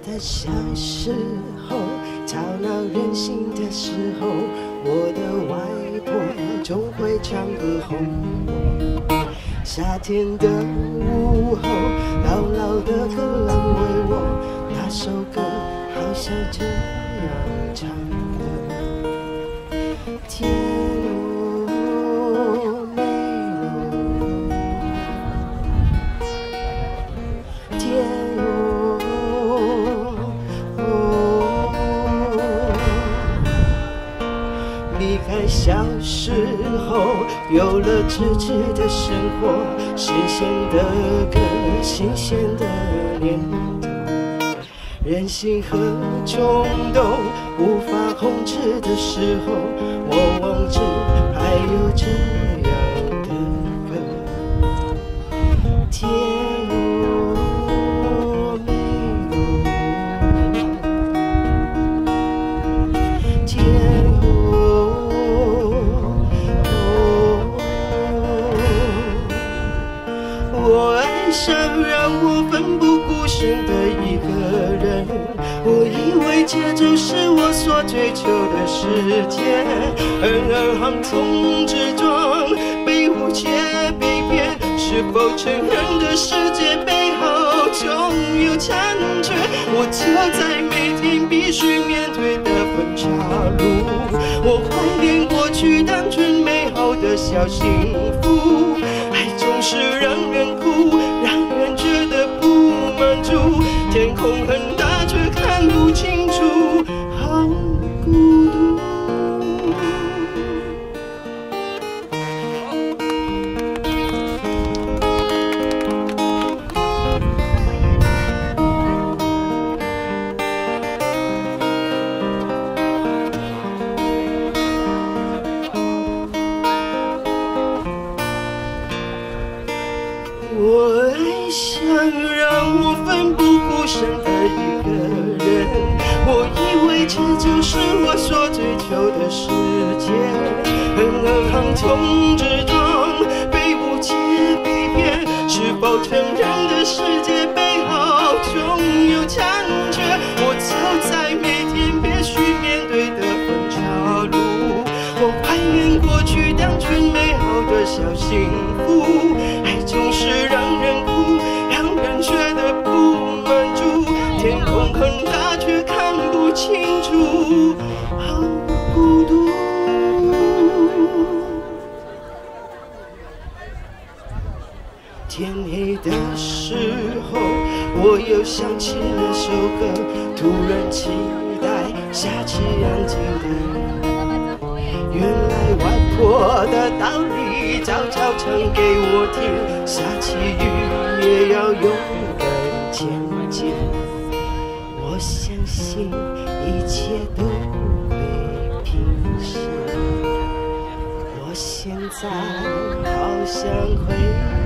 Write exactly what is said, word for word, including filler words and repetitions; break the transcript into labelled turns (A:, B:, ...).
A: 的小时候，吵闹任性的时候，我的外婆总会唱歌哄我。夏天的午后，姥姥的歌安慰我，那首歌好像这样唱的：天落梅落，天落。离开小时候，有了自己的生活，新鲜的歌，新鲜的念头，任性和冲动无法控制的时候，我忘记还有这样的歌。天落梅落，天我爱上让我奋不顾身的一个人，我以为这就是我所追求的世界，然而横冲直撞，被误解被骗，是否成人的世界背后总有残缺？我就在每天必须面对的分岔路，我怀念过去单纯美好的小幸福，爱总是让人哭，让人觉得不满足，天空很大却看不清楚，好孤独。我爱上让我奋不顾身的一个人，我以为这就是我所追求的世界，然而横冲直撞，被误解被骗，是否成人的世界背后总有残缺？我走在每天必须面对的分岔路，我怀念过去单纯美好的小幸福，爱总是让人哭，让人觉得不满足，天空很大却看不清楚，好孤独。天黑的时候，我又想起了首歌，突然期待下起安静的。原来外婆的道理早早唱给我听，下起雨也要勇敢前进。我相信一切都会平息。我现在好想回